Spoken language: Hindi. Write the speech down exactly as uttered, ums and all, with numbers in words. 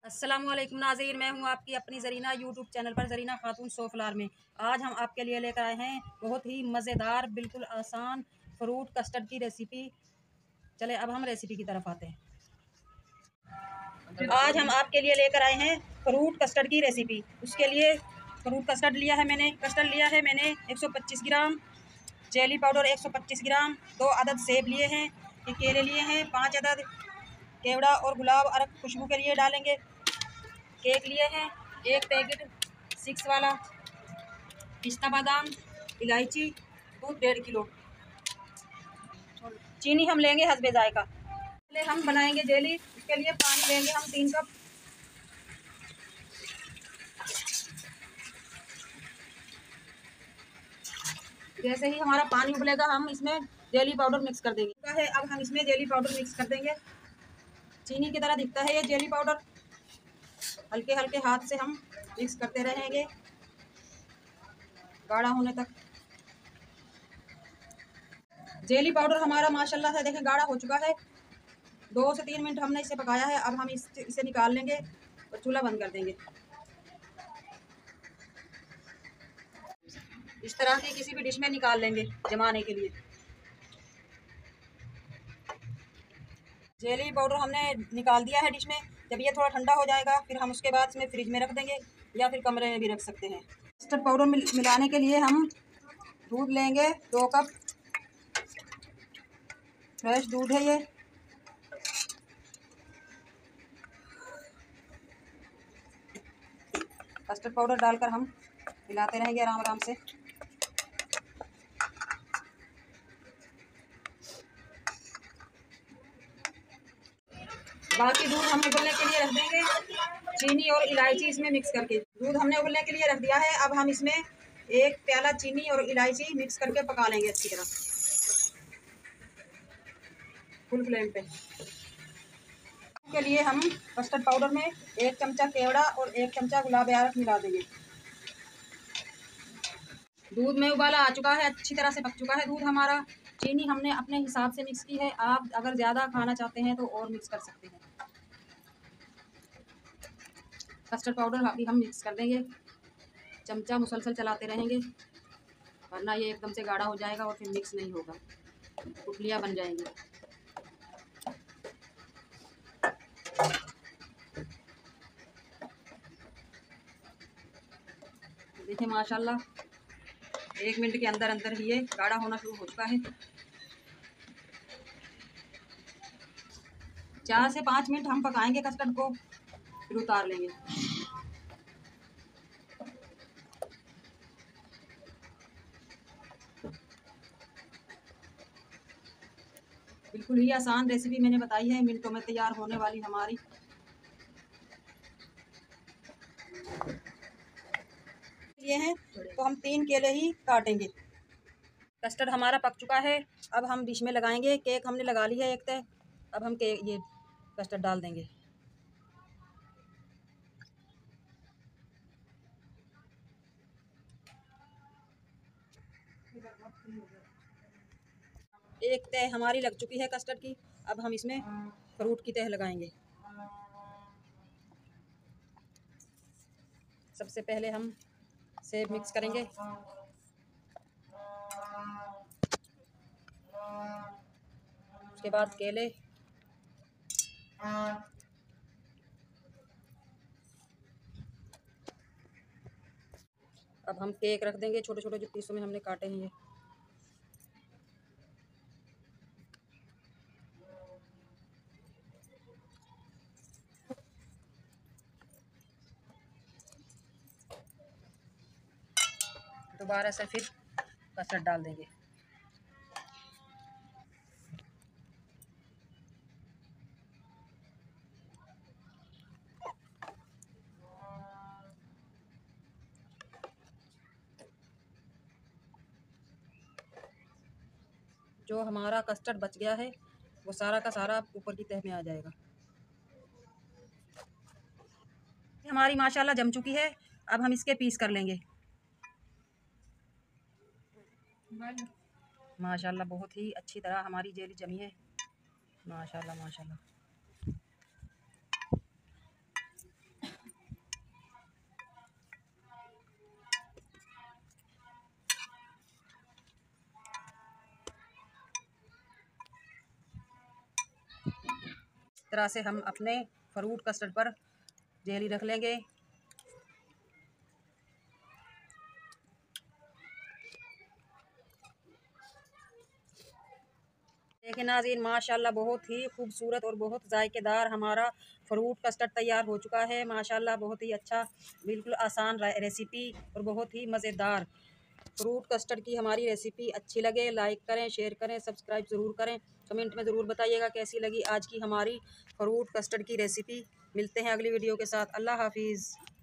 अस्सलामुअलैकुम नाज़रीन, मैं हूं आपकी अपनी ज़रीना यूट्यूब चैनल पर ज़रीना खातून सोफलार में। आज हम आपके लिए लेकर आए हैं बहुत ही मज़ेदार, बिल्कुल आसान फ्रूट कस्टर्ड की रेसिपी। चले अब हम रेसिपी की तरफ आते हैं। आज हम आपके लिए लेकर आए हैं फ्रूट कस्टर्ड की रेसिपी। उसके लिए फ्रूट कस्टर्ड लिया है मैंने कस्टर्ड लिया है मैंने एक सौ पच्चीस ग्राम, जेली पाउडर एक सौ पच्चीस ग्राम, दो अदद सेब लिए हैं, ये केले लिए हैं, पाँच अदद केवड़ा और गुलाब अरक खुशबू के लिए डालेंगे। केक लिए हैं एक पैकेट सिक्स वाला, पिस्ता बादाम, इलायची, दूध डेढ़ किलो, चीनी हम लेंगे हस्बे जायका। पहले हम बनाएंगे जेली। इसके लिए पानी लेंगे हम तीन कप। जैसे ही हमारा पानी उबलेगा हम इसमें जेली पाउडर मिक्स कर देंगे है। अब हम इसमें जेली पाउडर मिक्स कर देंगे। चीनी की तरह दिखता है ये जेली पाउडर। हल्के हल्के हाथ से हम मिक्स करते रहेंगे गाढ़ा होने तक। जेली पाउडर हमारा माशाल्लाह से देखें गाढ़ा हो चुका है। दो से तीन मिनट हमने इसे पकाया है। अब हम इस, इसे निकाल लेंगे और चूल्हा बंद कर देंगे। इस तरह की किसी भी डिश में निकाल लेंगे जमाने के लिए। जेली पाउडर हमने निकाल दिया है डिश में। जब ये थोड़ा ठंडा हो जाएगा फिर हम उसके बाद इसमें फ्रिज में रख देंगे या फिर कमरे में भी रख सकते हैं। कस्टर्ड पाउडर मिल, मिलाने के लिए हम दूध लेंगे दो कप। फ्रेश दूध है ये। कस्टर्ड पाउडर डालकर हम मिलाते रहेंगे आराम आराम से। बाकी दूध हम उबलने के लिए रख देंगे, चीनी और इलायची इसमें मिक्स करके। दूध हमने उबलने के लिए रख दिया है। अब हम इसमें एक प्याला चीनी और इलायची मिक्स करके पका लेंगे अच्छी तरह फुल फ्लेम पे। के लिए हम कस्टर्ड पाउडर में एक चमचा केवड़ा और एक चमचा गुलाब अरक मिला देंगे। दूध में उबाला आ चुका है, अच्छी तरह से पक चुका है दूध हमारा। चीनी हमने अपने हिसाब से मिक्स की है। आप अगर ज़्यादा खाना चाहते हैं तो और मिक्स कर सकते हैं। कस्टर्ड पाउडर अभी हम मिक्स कर देंगे। चमचा मुसलसल चलाते रहेंगे वरना ये एकदम से गाढ़ा हो जाएगा और फिर मिक्स नहीं होगा, गुठलियाँ बन जाएंगी। देखिए माशाल्लाह एक मिनट के अंदर अंदर ही ये गाढ़ा होना शुरू हो चुका है। चार से पाँच मिनट हम पकाएंगे कस्टर्ड को, फिर उतार लेंगे। बिल्कुल ही आसान रेसिपी मैंने बताई है, मिनटों में तैयार होने वाली हमारी। ये हैं तो हम तीन केले ही काटेंगे। कस्टर्ड हमारा पक चुका है। अब हम डिश में लगाएंगे। केक हमने लगा ली है एक तय। अब हम केक ये कस्टर्ड डाल देंगे। एक तय हमारी लग चुकी है कस्टर्ड की। अब हम इसमें फ्रूट की तह लगाएंगे। सबसे पहले हम सेब मिक्स करेंगे, उसके बाद केले, अब हम केक रख देंगे छोटे छोटे जो पीसों में हमने काटे हैं ये। दोबारा से फिर कस्टर्ड डाल देंगे। जो हमारा कस्टर्ड बच गया है वो सारा का सारा ऊपर की तह में आ जाएगा। हमारी माशाल्लाह जम चुकी है। अब हम इसके पीस कर लेंगे। माशाल्लाह बहुत ही अच्छी तरह हमारी जेली जमी है। माशाल्लाह माशाल्लाह। तरह से हम अपने फ्रूट कस्टर्ड पर जेली रख लेंगे। देखिए नाज़रीन, माशाल्लाह बहुत ही खूबसूरत और बहुत जायकेदार हमारा फ्रूट कस्टर्ड तैयार हो चुका है। माशाल्लाह बहुत ही अच्छा, बिल्कुल आसान रेसिपी और बहुत ही मज़ेदार फ्रूट कस्टर्ड की हमारी रेसिपी अच्छी लगे लाइक करें, शेयर करें, सब्सक्राइब ज़रूर करें। कमेंट में ज़रूर बताइएगा कैसी लगी आज की हमारी फ्रूट कस्टर्ड की रेसिपी। मिलते हैं अगली वीडियो के साथ। अल्लाह हाफिज़।